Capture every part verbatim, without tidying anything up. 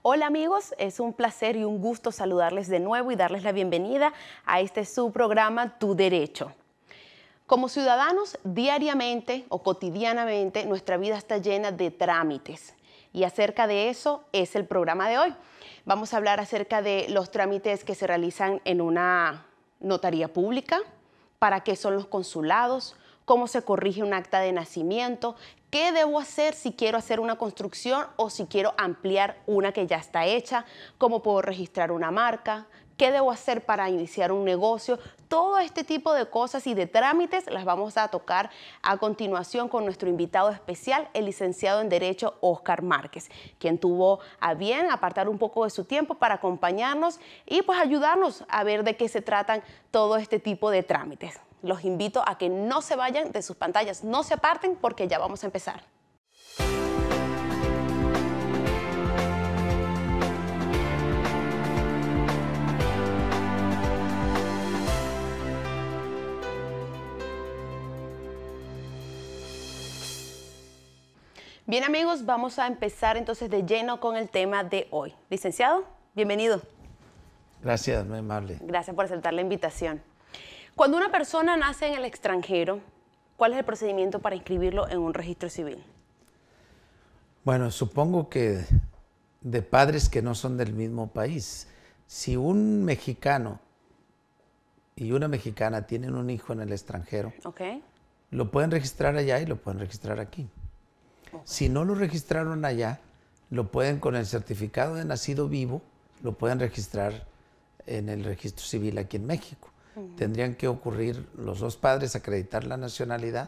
Hola amigos, es un placer y un gusto saludarles de nuevo y darles la bienvenida a este su programa Tu Derecho. Como ciudadanos, diariamente o cotidianamente nuestra vida está llena de trámites y acerca de eso es el programa de hoy. Vamos a hablar acerca de los trámites que se realizan en una notaría pública, para qué son los consulados, cómo se corrige un acta de nacimiento, qué debo hacer si quiero hacer una construcción o si quiero ampliar una que ya está hecha, cómo puedo registrar una marca, qué debo hacer para iniciar un negocio. Todo este tipo de cosas y de trámites las vamos a tocar a continuación con nuestro invitado especial, el licenciado en Derecho Óscar Márquez, quien tuvo a bien apartar un poco de su tiempo para acompañarnos y pues ayudarnos a ver de qué se tratan todo este tipo de trámites. Los invito a que no se vayan de sus pantallas, no se aparten porque ya vamos a empezar. Bien amigos, vamos a empezar entonces de lleno con el tema de hoy. Licenciado, bienvenido. Gracias, muy amable. Gracias por aceptar la invitación. Cuando una persona nace en el extranjero, ¿cuál es el procedimiento para inscribirlo en un registro civil? Bueno, supongo que de padres que no son del mismo país. Si un mexicano y una mexicana tienen un hijo en el extranjero, okay, lo pueden registrar allá y lo pueden registrar aquí. Okay. Si no lo registraron allá, lo pueden con el certificado de nacido vivo, lo pueden registrar en el registro civil aquí en México. Uh-huh. Tendrían que ocurrir los dos padres, acreditar la nacionalidad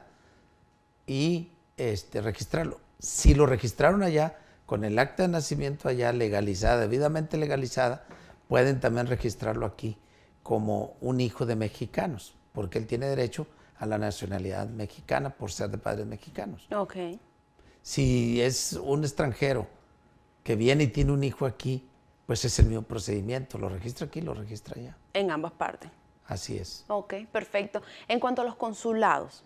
y este, registrarlo. Si lo registraron allá, con el acta de nacimiento allá legalizada, debidamente legalizada, pueden también registrarlo aquí como un hijo de mexicanos, porque él tiene derecho a la nacionalidad mexicana por ser de padres mexicanos. Okay. Si es un extranjero que viene y tiene un hijo aquí, pues es el mismo procedimiento, lo registra aquí, lo registra allá. En ambas partes. Así es. Ok, perfecto. En cuanto a los consulados,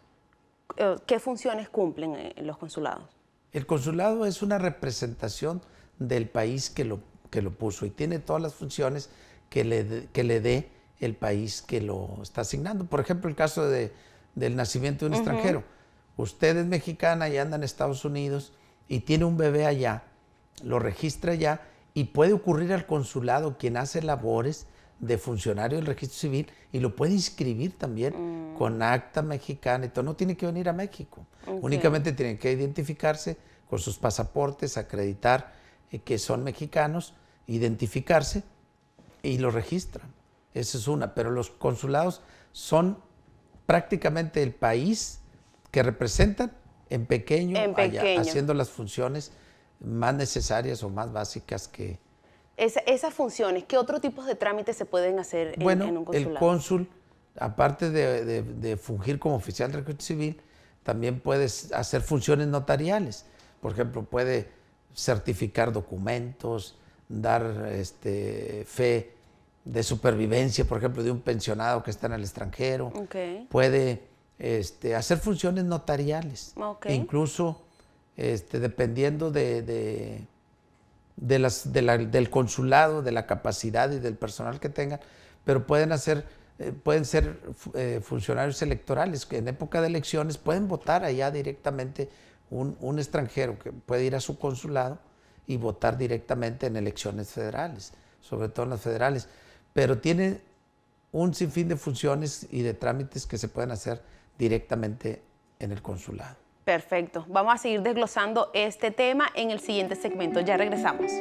¿qué funciones cumplen los consulados? El consulado es una representación del país que lo, que lo puso y tiene todas las funciones que le, que le dé el país que lo está asignando. Por ejemplo, el caso de, del nacimiento de un uh-huh. extranjero. Usted es mexicana y anda en Estados Unidos y tiene un bebé allá, lo registra allá y puede ocurrir al consulado quien hace labores de funcionario del registro civil y lo puede inscribir también mm. con acta mexicana y todo. No tiene que venir a México. Okay. Únicamente tienen que identificarse con sus pasaportes, acreditar eh, que son mexicanos, identificarse y lo registran. Esa es una. Pero los consulados son prácticamente el país que representan en pequeño, en pequeño. Allá, haciendo las funciones más necesarias o más básicas que... Esa, esas funciones, ¿qué otro tipo de trámites se pueden hacer en, bueno, en un consulado? El cónsul, aparte de, de, de fungir como oficial de registro civil, también puede hacer funciones notariales. Por ejemplo, puede certificar documentos, dar este, fe de supervivencia, por ejemplo, de un pensionado que está en el extranjero. Okay. Puede este, hacer funciones notariales. Okay. E incluso, este, dependiendo de... de De las, de la, del consulado, de la capacidad y del personal que tengan, pero pueden hacer, eh, pueden ser eh, funcionarios electorales, que en época de elecciones pueden votar allá directamente un, un extranjero que puede ir a su consulado y votar directamente en elecciones federales, sobre todo en las federales, pero tiene un sinfín de funciones y de trámites que se pueden hacer directamente en el consulado. Perfecto. Vamos a seguir desglosando este tema en el siguiente segmento. Ya regresamos.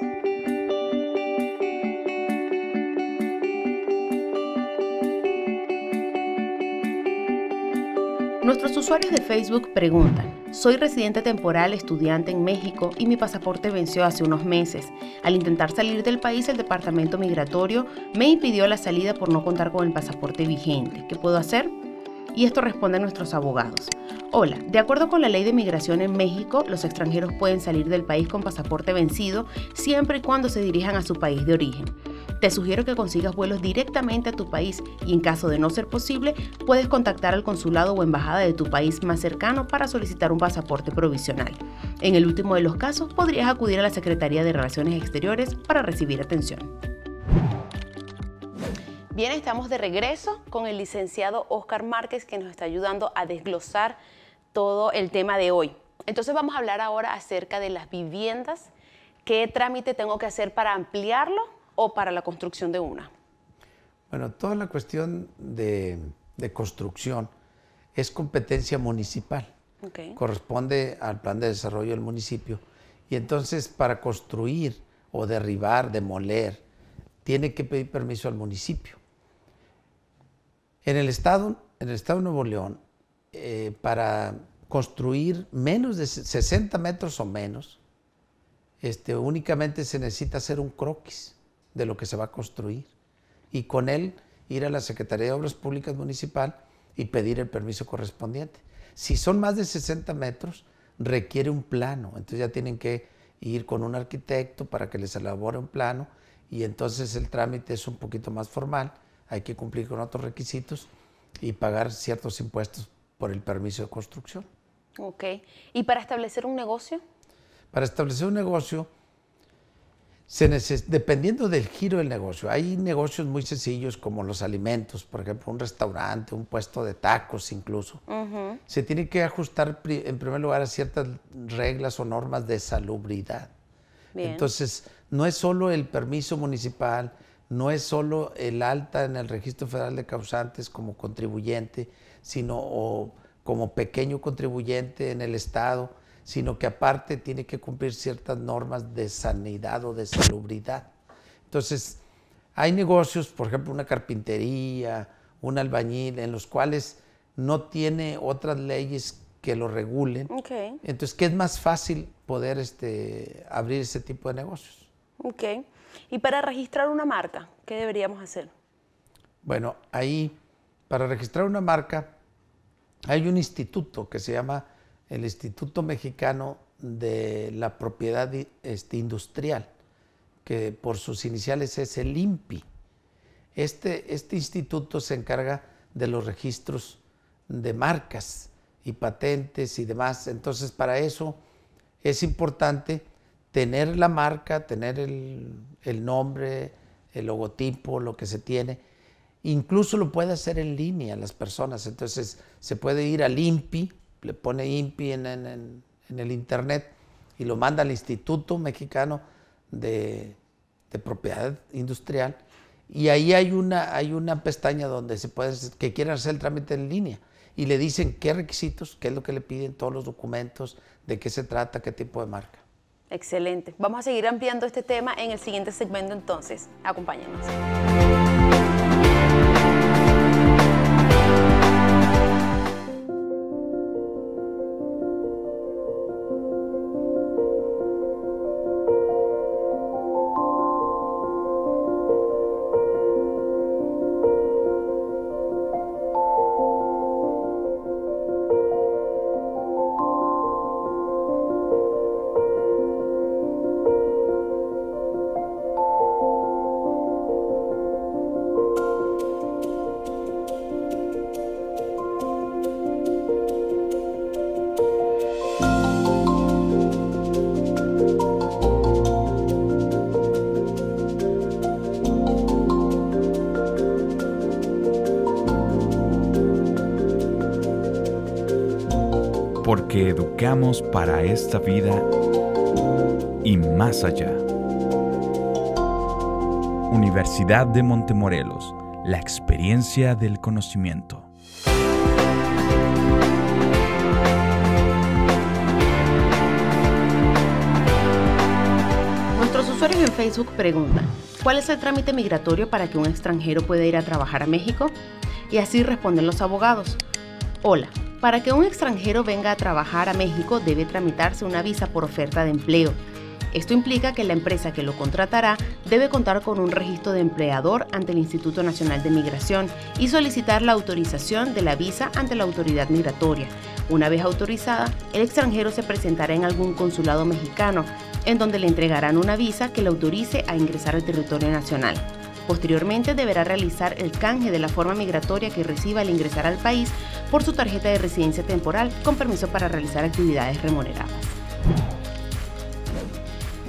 Nuestros usuarios de Facebook preguntan: soy residente temporal, estudiante en México y mi pasaporte venció hace unos meses. Al intentar salir del país, el departamento migratorio me impidió la salida por no contar con el pasaporte vigente. ¿Qué puedo hacer? Y esto responden nuestros abogados. Hola, de acuerdo con la ley de migración en México, los extranjeros pueden salir del país con pasaporte vencido siempre y cuando se dirijan a su país de origen. Te sugiero que consigas vuelos directamente a tu país y en caso de no ser posible, puedes contactar al consulado o embajada de tu país más cercano para solicitar un pasaporte provisional. En el último de los casos, podrías acudir a la Secretaría de Relaciones Exteriores para recibir atención. Bien, estamos de regreso con el licenciado Óscar Márquez, que nos está ayudando a desglosar todo el tema de hoy. Entonces vamos a hablar ahora acerca de las viviendas. ¿Qué trámite tengo que hacer para ampliarlo o para la construcción de una? Bueno, toda la cuestión de, de construcción es competencia municipal. Okay. Corresponde al plan de desarrollo del municipio. Y entonces para construir o derribar, demoler, tiene que pedir permiso al municipio. En el estado, en el estado de Nuevo León, eh, para construir menos de sesenta metros o menos, este, únicamente se necesita hacer un croquis de lo que se va a construir y con él ir a la Secretaría de Obras Públicas Municipal y pedir el permiso correspondiente. Si son más de sesenta metros, requiere un plano, entonces ya tienen que ir con un arquitecto para que les elabore un plano y entonces el trámite es un poquito más formal, hay que cumplir con otros requisitos y pagar ciertos impuestos por el permiso de construcción. Ok. ¿Y para establecer un negocio? Para establecer un negocio, se neces- dependiendo del giro del negocio, hay negocios muy sencillos como los alimentos, por ejemplo, un restaurante, un puesto de tacos incluso. Uh-huh. Se tiene que ajustar en primer lugar a ciertas reglas o normas de salubridad. Bien. Entonces, no es solo el permiso municipal, no es solo el alta en el Registro Federal de Causantes como contribuyente, sino o como pequeño contribuyente en el Estado, sino que aparte tiene que cumplir ciertas normas de sanidad o de salubridad. Entonces, hay negocios, por ejemplo, una carpintería, un albañil, en los cuales no tiene otras leyes que lo regulen. Okay. Entonces, ¿qué es más fácil poder este, abrir ese tipo de negocios? Ok. ¿Y para registrar una marca, qué deberíamos hacer? Bueno, ahí, para registrar una marca, hay un instituto que se llama el Instituto Mexicano de la Propiedad este, Industrial, que por sus iniciales es el I N P I. Este, este instituto se encarga de los registros de marcas y patentes y demás. Entonces, para eso es importante tener la marca, tener el, el nombre, el logotipo, lo que se tiene. Incluso lo puede hacer en línea las personas. Entonces, se puede ir al I N P I, le pone I N P I en, en, en el internet y lo manda al Instituto Mexicano de, de Propiedad Industrial y ahí hay una, hay una pestaña donde se puede, que quieren hacer el trámite en línea y le dicen qué requisitos, qué es lo que le piden, todos los documentos, de qué se trata, qué tipo de marca. Excelente. Vamos a seguir ampliando este tema en el siguiente segmento entonces. Acompáñenos. Porque educamos para esta vida y más allá. Universidad de Montemorelos, la experiencia del conocimiento. Nuestros usuarios en Facebook preguntan, ¿cuál es el trámite migratorio para que un extranjero pueda ir a trabajar a México? Y así responden los abogados. Hola. Para que un extranjero venga a trabajar a México debe tramitarse una visa por oferta de empleo. Esto implica que la empresa que lo contratará debe contar con un registro de empleador ante el Instituto Nacional de Migración y solicitar la autorización de la visa ante la autoridad migratoria. Una vez autorizada, el extranjero se presentará en algún consulado mexicano, en donde le entregarán una visa que le autorice a ingresar al territorio nacional. Posteriormente deberá realizar el canje de la forma migratoria que reciba al ingresar al país por su tarjeta de residencia temporal con permiso para realizar actividades remuneradas.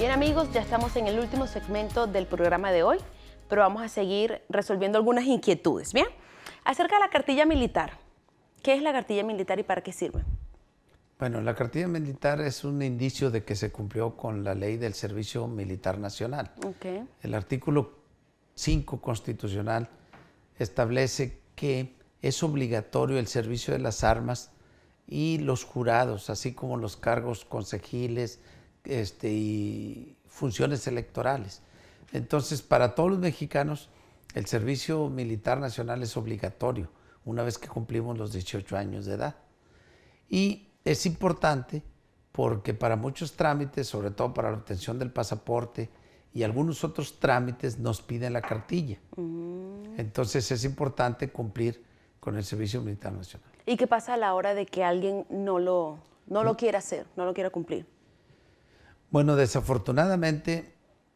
Bien amigos, ya estamos en el último segmento del programa de hoy, pero vamos a seguir resolviendo algunas inquietudes. Bien, acerca de la cartilla militar. ¿Qué es la cartilla militar y para qué sirve? Bueno, la cartilla militar es un indicio de que se cumplió con la ley del Servicio Militar Nacional. Okay. El artículo cinco constitucional establece que es obligatorio el servicio de las armas y los jurados, así como los cargos consejiles este, y funciones electorales. Entonces, para todos los mexicanos, el servicio militar nacional es obligatorio una vez que cumplimos los dieciocho años de edad. Y es importante porque para muchos trámites, sobre todo para la obtención del pasaporte y algunos otros trámites, nos piden la cartilla. Mm. Entonces es importante cumplir con el Servicio Militar Nacional. ¿Y qué pasa a la hora de que alguien no lo, no lo quiera hacer, no lo quiera cumplir? Bueno, desafortunadamente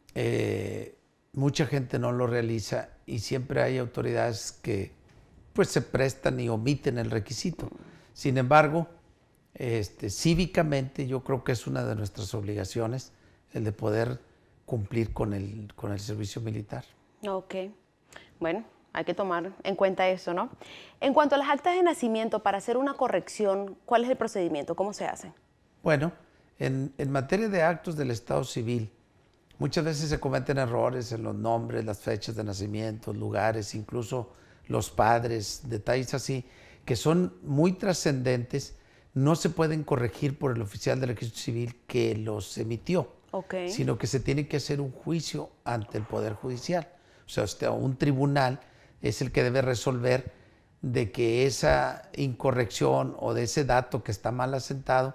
eh, mucha gente no lo realiza y siempre hay autoridades que pues se prestan y omiten el requisito. Sin embargo, Este, cívicamente yo creo que es una de nuestras obligaciones el de poder cumplir con el, con el servicio militar. Ok, bueno, hay que tomar en cuenta eso, ¿no? En cuanto a las actas de nacimiento, para hacer una corrección, ¿cuál es el procedimiento? ¿Cómo se hace? Bueno, en, en materia de actos del Estado civil, muchas veces se cometen errores en los nombres, las fechas de nacimiento, lugares, incluso los padres, detalles así, que son muy trascendentes. No se pueden corregir por el oficial del registro civil que los emitió, okay. Sino que se tiene que hacer un juicio ante el Poder Judicial. O sea, usted, un tribunal es el que debe resolver de que esa incorrección o de ese dato que está mal asentado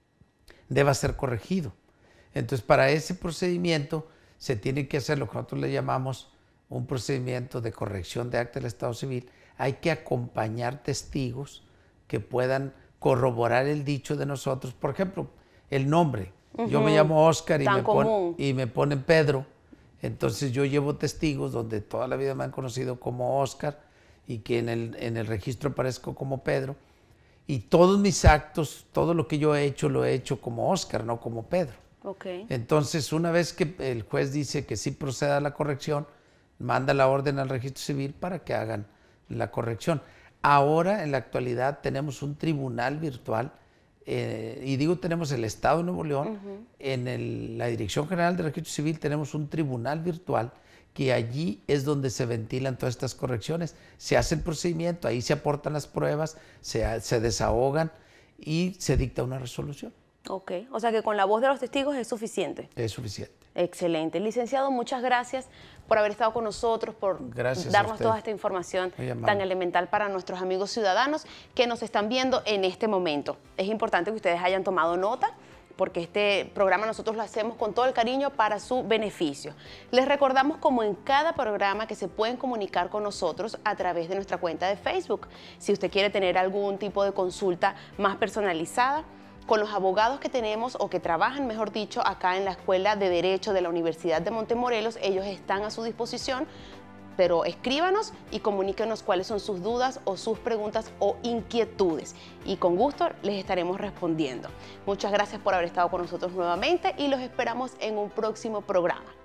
deba ser corregido. Entonces, para ese procedimiento se tiene que hacer lo que nosotros le llamamos un procedimiento de corrección de acta del Estado civil. Hay que acompañar testigos que puedan corroborar el dicho de nosotros. Por ejemplo, el nombre. Uh-huh. Yo me llamo Oscar y me, pon, y me ponen Pedro. Entonces yo llevo testigos donde toda la vida me han conocido como Oscar y que en el, en el registro aparezco como Pedro. Y todos mis actos, todo lo que yo he hecho, lo he hecho como Oscar, no como Pedro. Okay. Entonces, una vez que el juez dice que sí proceda a la corrección, manda la orden al registro civil para que hagan la corrección. Ahora, en la actualidad, tenemos un tribunal virtual, eh, y digo tenemos el Estado de Nuevo León, uh-huh. En el, la Dirección General de Registro Civil tenemos un tribunal virtual que allí es donde se ventilan todas estas correcciones. Se hace el procedimiento, ahí se aportan las pruebas, se, se desahogan y se dicta una resolución. Ok, o sea que con la voz de los testigos es suficiente. Es suficiente. Excelente. Licenciado, muchas gracias por haber estado con nosotros, por gracias darnos toda esta información tan elemental para nuestros amigos ciudadanos que nos están viendo en este momento. Es importante que ustedes hayan tomado nota, porque este programa nosotros lo hacemos con todo el cariño para su beneficio. Les recordamos, como en cada programa, que se pueden comunicar con nosotros a través de nuestra cuenta de Facebook. Si usted quiere tener algún tipo de consulta más personalizada, con los abogados que tenemos o que trabajan, mejor dicho, acá en la Escuela de Derecho de la Universidad de Montemorelos, ellos están a su disposición, pero escríbanos y comuníquenos cuáles son sus dudas o sus preguntas o inquietudes y con gusto les estaremos respondiendo. Muchas gracias por haber estado con nosotros nuevamente y los esperamos en un próximo programa.